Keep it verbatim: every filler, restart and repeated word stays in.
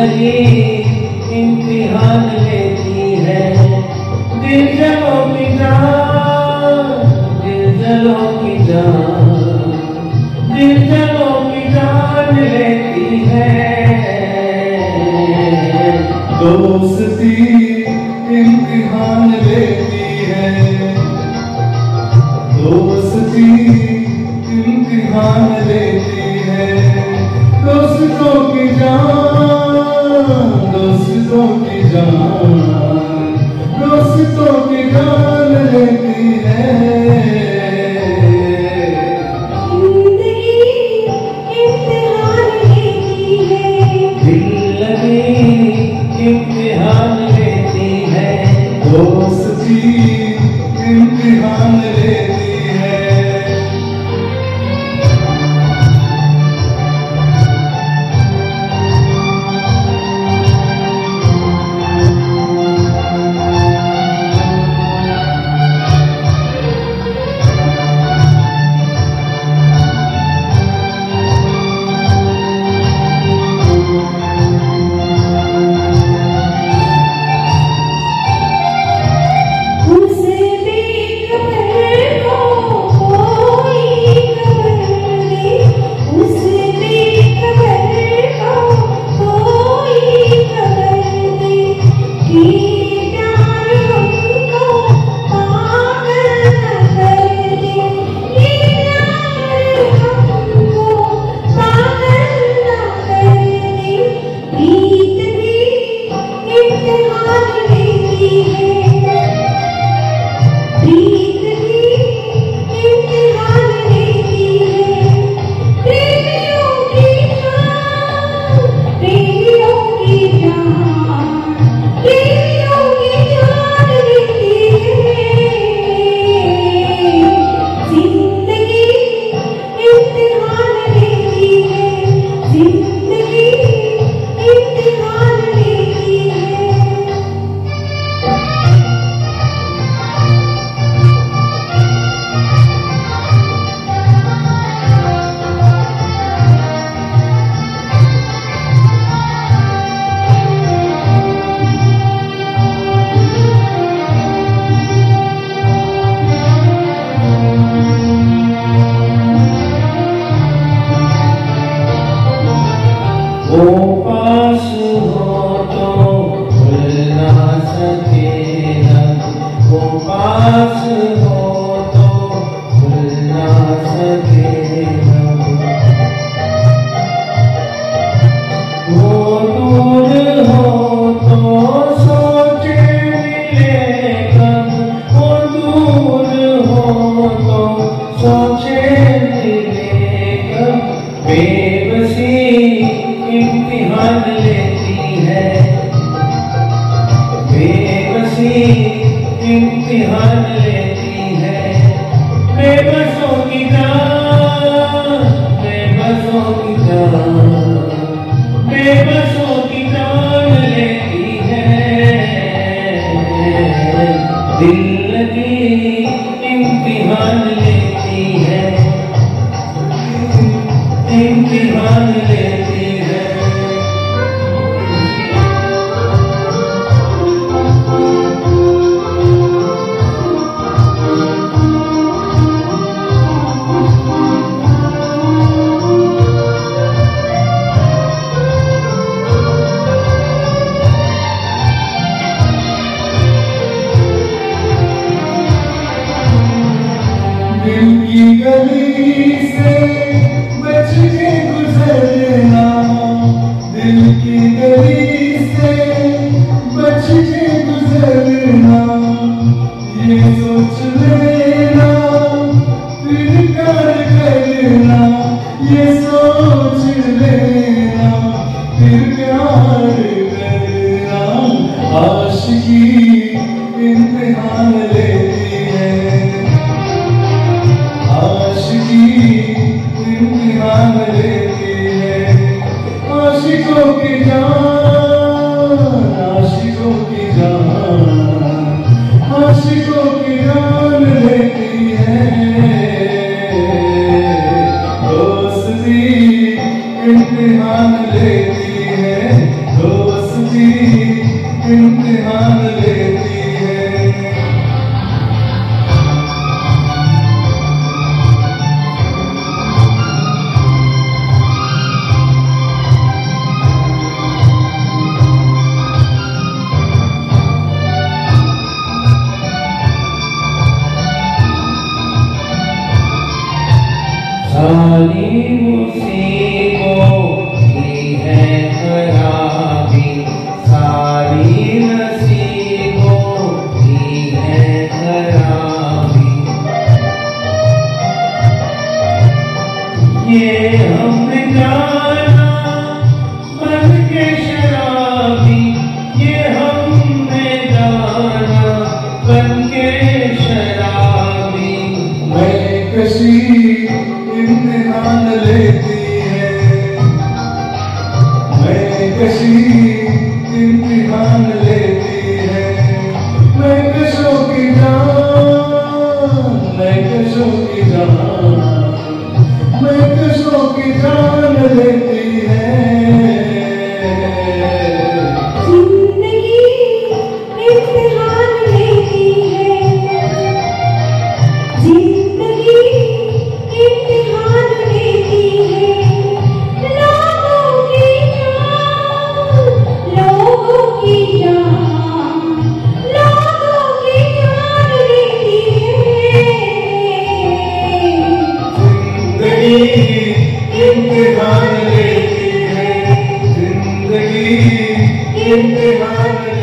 लगी इम्तिहान लेती है। दिल जलों की जान, दिल जलों की जान, दिल जलों की जान लेती है। दोस्ती इम्तिहान लेती है, दोस्ती इम्तिहान लेती है। दोस्तों की जान, दोस्तों की जान, दोस्तों की जान लेती है। जिंदगी इम्तिहान लेती है, दिल लगी इम्तिहान लेती है। दोस्ती इम्तिहान लेती है। वो पास हो तो भूल ना सकेगा, वो पास हो तो भूल ना सकेगा। वो दूर हो तो सोचे मिलेगा, वो दूर हो तो सोचे मिलेगा। बेबसी इम्तिहान लेती है, बेबसी इम्तिहान लेती है। बेबसों की जान, बेबसों की जान, बेबसों की जान लेती है। दिल लगी इम्तिहान लेती है, इम्तिहान लेती है। दिल की गली से बच के गुजरना, दिल की गली से बच के गुजरना। ये सोच लेना फिर प्यार करना, ये सोच लेना फिर प्यार करना। आशिकी इम्तिहान लेती है, आशिकी इम्तिहान लेती है। आशिकों की जान, आशिकों की जान, आशिकों की जान लेती है। दोस्ती इम्तिहान लेती है। इम्तिहान